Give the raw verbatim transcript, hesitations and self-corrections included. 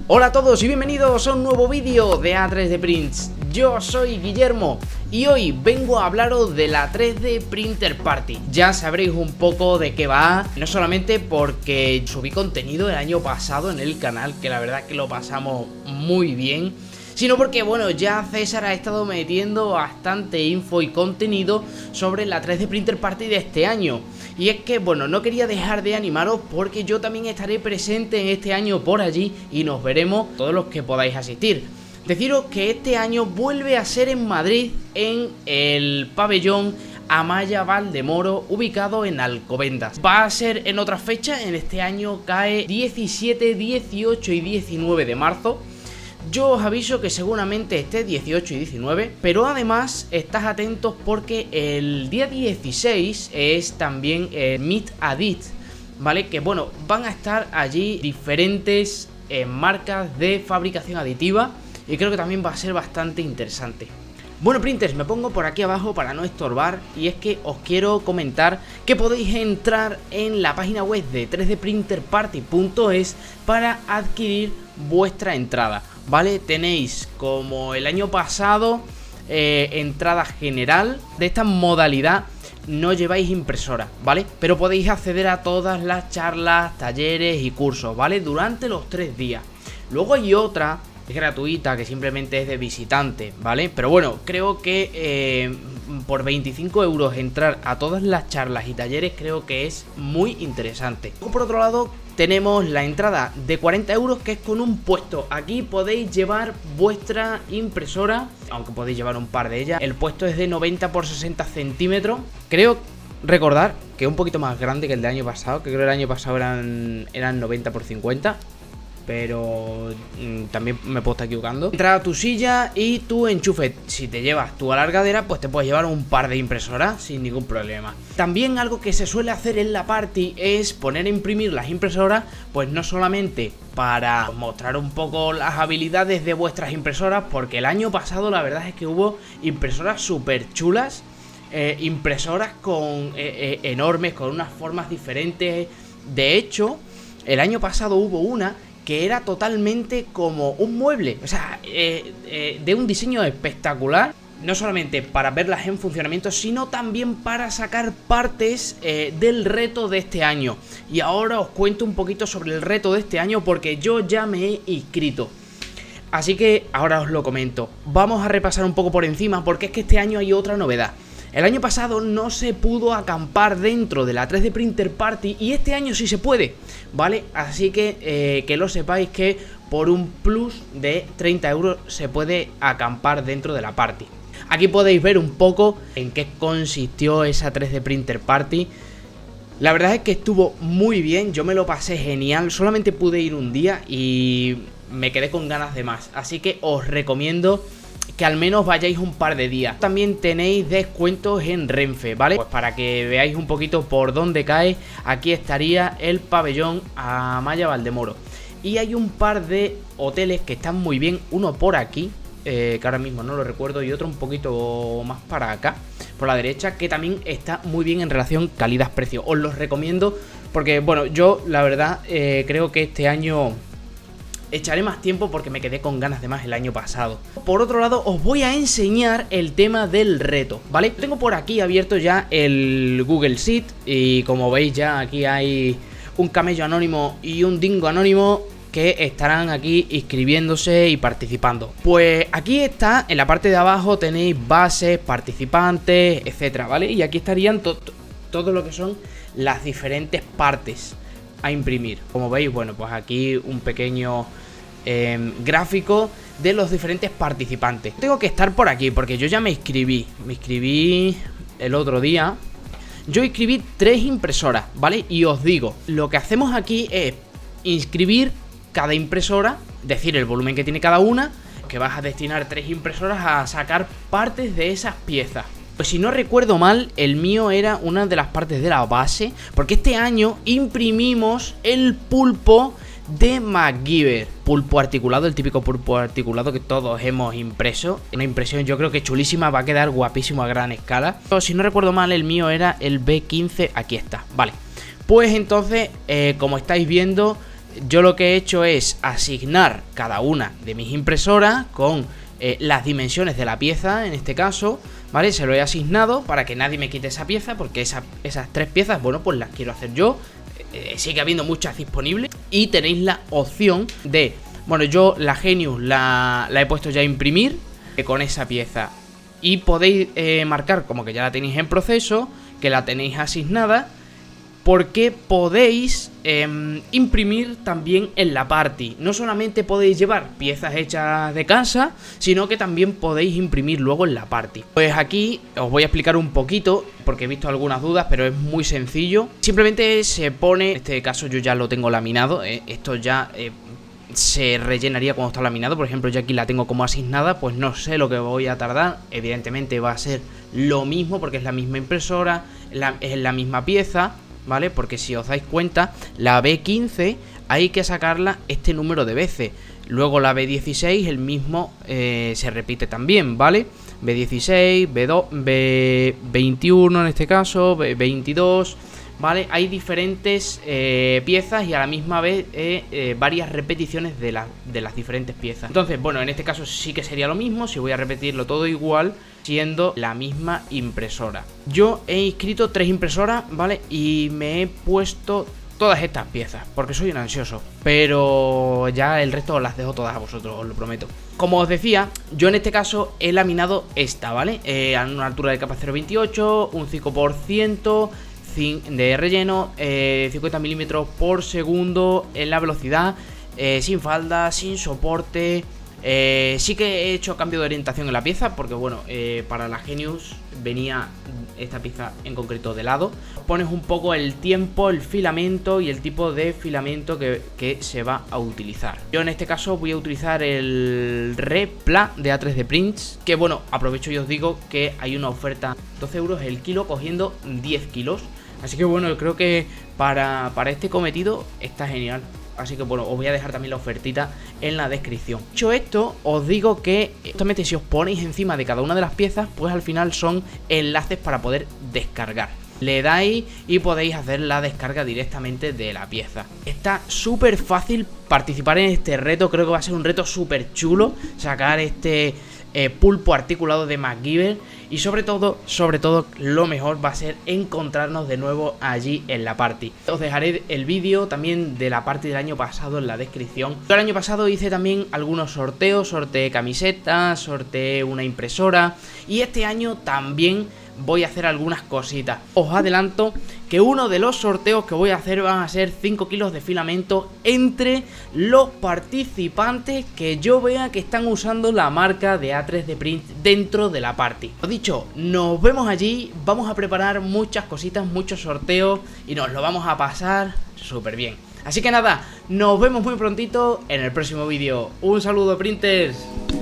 Hola a todos y bienvenidos a un nuevo vídeo de A tres D Prints. Yo soy Guillermo y hoy vengo a hablaros de la tres D Printer Party. Ya sabréis un poco de qué va, no solamente porque subí contenido el año pasado en el canal, que la verdad que lo pasamos muy bien, sino porque, bueno, ya César ha estado metiendo bastante info y contenido sobre la tres D Printer Party de este año. Y es que, bueno, no quería dejar de animaros porque yo también estaré presente en este año por allí y nos veremos todos los que podáis asistir. Deciros que este año vuelve a ser en Madrid, en el pabellón Amaya Valdemoro, ubicado en Alcobendas. Va a ser en otras fechas, en este año cae diecisiete, dieciocho y diecinueve de marzo. Yo os aviso que seguramente esté dieciocho y diecinueve, pero además estad atentos porque el día dieciséis es también el Meet Adit, ¿vale? Que bueno, van a estar allí diferentes eh, marcas de fabricación aditiva y creo que también va a ser bastante interesante. Bueno, printers, me pongo por aquí abajo para no estorbar y es que os quiero comentar que podéis entrar en la página web de tres D printer party punto es para adquirir vuestra entrada, ¿vale? Tenéis, como el año pasado, eh, entrada general. De esta modalidad no lleváis impresora, ¿vale? Pero podéis acceder a todas las charlas, talleres y cursos, ¿vale? Durante los tres días. Luego hay otra, es gratuita, que simplemente es de visitante, ¿vale? Pero bueno, creo que eh, por veinticinco euros entrar a todas las charlas y talleres creo que es muy interesante. Por otro lado, tenemos la entrada de cuarenta euros, que es con un puesto. Aquí podéis llevar vuestra impresora, aunque podéis llevar un par de ellas. El puesto es de noventa por sesenta centímetros. Creo recordar que es un poquito más grande que el del año pasado, que creo que el año pasado eran, eran noventa por cincuenta. Pero mmm, también me puedo estar equivocando. Entra a tu silla y tu enchufe. Si te llevas tu alargadera, pues te puedes llevar un par de impresoras sin ningún problema. También algo que se suele hacer en la party es poner a imprimir las impresoras, pues no solamente para mostrar un poco las habilidades de vuestras impresoras, porque el año pasado la verdad es que hubo impresoras súper chulas, eh, impresoras con eh, eh, enormes, con unas formas diferentes. De hecho, el año pasado hubo una que era totalmente como un mueble, o sea, eh, eh, de un diseño espectacular, no solamente para verlas en funcionamiento, sino también para sacar partes eh, del reto de este año. Y ahora os cuento un poquito sobre el reto de este año porque yo ya me he inscrito. Así que ahora os lo comento. Vamos a repasar un poco por encima porque es que este año hay otra novedad. El año pasado no se pudo acampar dentro de la tres D Printer Party y este año sí se puede, ¿vale? Así que eh, que lo sepáis que por un plus de treinta euros se puede acampar dentro de la party. Aquí podéis ver un poco en qué consistió esa tres D Printer Party. La verdad es que estuvo muy bien, yo me lo pasé genial, solamente pude ir un día y me quedé con ganas de más. Así que os recomiendo que al menos vayáis un par de días. También tenéis descuentos en Renfe, ¿vale? Pues para que veáis un poquito por dónde cae, aquí estaría el pabellón Amaya Valdemoro. Y hay un par de hoteles que están muy bien, uno por aquí, eh, que ahora mismo no lo recuerdo, y otro un poquito más para acá, por la derecha, que también está muy bien en relación calidad-precio. Os los recomiendo porque, bueno, yo la verdad eh, creo que este año echaré más tiempo porque me quedé con ganas de más el año pasado. Por otro lado, os voy a enseñar el tema del reto, ¿vale? Tengo por aquí abierto ya el Google Sheet y como veis ya aquí hay un camello anónimo y un dingo anónimo que estarán aquí inscribiéndose y participando. Pues aquí está, en la parte de abajo tenéis bases, participantes, etcétera, ¿vale? Y aquí estarían to todo lo que son las diferentes partes a imprimir. Como veis, bueno, pues aquí un pequeño eh, gráfico de los diferentes participantes. Tengo que estar por aquí porque yo ya me inscribí. Me inscribí el otro día. Yo inscribí tres impresoras, ¿vale? Y os digo, lo que hacemos aquí es inscribir cada impresora, decir el volumen que tiene cada una, que vas a destinar tres impresoras a sacar partes de esas piezas. Pues si no recuerdo mal, el mío era una de las partes de la base, porque este año imprimimos el pulpo de MacGyver. Pulpo articulado, el típico pulpo articulado que todos hemos impreso. Una impresión yo creo que chulísima, va a quedar guapísimo a gran escala. Pero si no recuerdo mal, el mío era el B quince, aquí está, vale. Pues entonces, eh, como estáis viendo, yo lo que he hecho es asignar cada una de mis impresoras con eh, las dimensiones de la pieza, en este caso, ¿vale? Se lo he asignado para que nadie me quite esa pieza, porque esa, esas tres piezas, bueno, pues las quiero hacer yo. Eh, sigue habiendo muchas disponibles y tenéis la opción de, bueno, yo la Genius la, la he puesto ya a imprimir eh, con esa pieza. Y podéis eh, marcar como que ya la tenéis en proceso, que la tenéis asignada, porque podéis eh, imprimir también en la party. No solamente podéis llevar piezas hechas de casa, sino que también podéis imprimir luego en la party. Pues aquí os voy a explicar un poquito, porque he visto algunas dudas, pero es muy sencillo. Simplemente se pone, en este caso yo ya lo tengo laminado, eh, esto ya eh, se rellenaría cuando está laminado. Por ejemplo, yo aquí la tengo como asignada, pues no sé lo que voy a tardar. Evidentemente va a ser lo mismo, porque es la misma impresora, la, es la misma pieza, ¿vale? Porque si os dais cuenta, la B quince hay que sacarla este número de veces. Luego la B dieciséis, el mismo eh, se repite también, ¿vale? B dieciséis, B dos, B veintiuno en este caso, B veintidós, ¿vale? Hay diferentes eh, piezas y a la misma vez eh, eh, varias repeticiones de, la, de las diferentes piezas. Entonces, bueno, en este caso sí que sería lo mismo, si voy a repetirlo todo igual, siendo la misma impresora. Yo he inscrito tres impresoras, ¿vale? Y me he puesto todas estas piezas, porque soy un ansioso. Pero ya el resto las dejo todas a vosotros, os lo prometo. Como os decía, yo en este caso he laminado esta, ¿vale? Eh, a una altura de capa cero coma veintiocho, un cinco por ciento de relleno, eh, cincuenta milímetros por segundo en la velocidad, eh, sin falda, sin soporte. Eh, sí que he hecho cambio de orientación en la pieza, porque bueno, eh, para la Genius venía esta pieza en concreto de lado. Pones un poco el tiempo, el filamento y el tipo de filamento que, que se va a utilizar. Yo en este caso voy a utilizar el Repla de A tres D Prints, que bueno, aprovecho y os digo que hay una oferta doce euros el kilo cogiendo diez kilos. Así que bueno, creo que para, para este cometido está genial. Así que bueno, os voy a dejar también la ofertita en la descripción. Dicho esto, os digo que justamente si os ponéis encima de cada una de las piezas, pues al final son enlaces para poder descargar. Le dais y podéis hacer la descarga directamente de la pieza. Está súper fácil participar en este reto. Creo que va a ser un reto súper chulo sacar este eh, pulpo articulado de MacGyver. Y sobre todo, sobre todo, lo mejor va a ser encontrarnos de nuevo allí en la party. Os dejaré el vídeo también de la party del año pasado en la descripción. Yo el año pasado hice también algunos sorteos, sorteé camisetas, sorteé una impresora. Y este año también voy a hacer algunas cositas. Os adelanto que uno de los sorteos que voy a hacer van a ser cinco kilos de filamento entre los participantes que yo vea que están usando la marca de A tres D Print dentro de la party. Lo dicho, nos vemos allí, vamos a preparar muchas cositas, muchos sorteos y nos lo vamos a pasar súper bien. Así que nada, nos vemos muy prontito en el próximo vídeo. Un saludo, printers.